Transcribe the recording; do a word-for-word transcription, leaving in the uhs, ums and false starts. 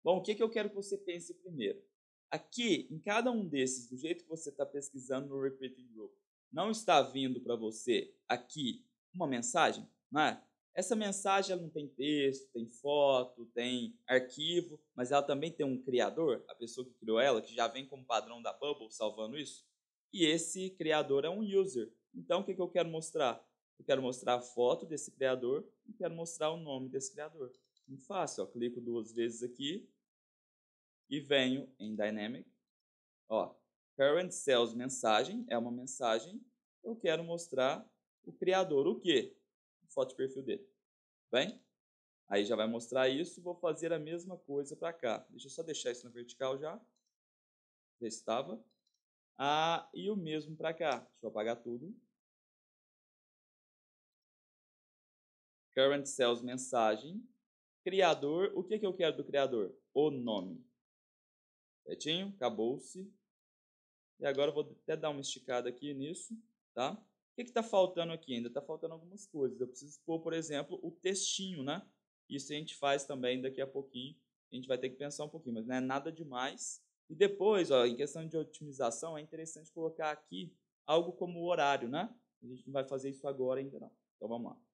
Bom, o que, que eu quero que você pense primeiro? Aqui, em cada um desses, do jeito que você está pesquisando no Repeating Group, não está vindo para você aqui uma mensagem, não é? Essa mensagem ela não tem texto, tem foto, tem arquivo, mas ela também tem um criador, a pessoa que criou ela, que já vem como padrão da Bubble salvando isso. E esse criador é um user. Então, o que, que eu quero mostrar? Eu quero mostrar a foto desse criador e quero mostrar o nome desse criador. Muito fácil, ó. Clico duas vezes aqui e venho em Dynamic. Ó, Current Sales mensagem é uma mensagem. Eu quero mostrar o criador, o quê? A foto de perfil dele. Bem? Aí já vai mostrar isso. Vou fazer a mesma coisa para cá. Deixa eu só deixar isso na vertical já. Já estava. Ah, e o mesmo para cá. Deixa eu apagar tudo. Current Sales mensagem. Criador. O que, que eu quero do criador? O nome. Certinho? Acabou-se. E agora eu vou até dar uma esticada aqui nisso, tá? O que está faltando aqui? Ainda está faltando algumas coisas. Eu preciso pôr, por exemplo, o textinho, né? Isso a gente faz também daqui a pouquinho. A gente vai ter que pensar um pouquinho, mas não é nada demais. E depois, ó, em questão de otimização, é interessante colocar aqui algo como o horário, né? A gente não vai fazer isso agora ainda não. Então vamos lá.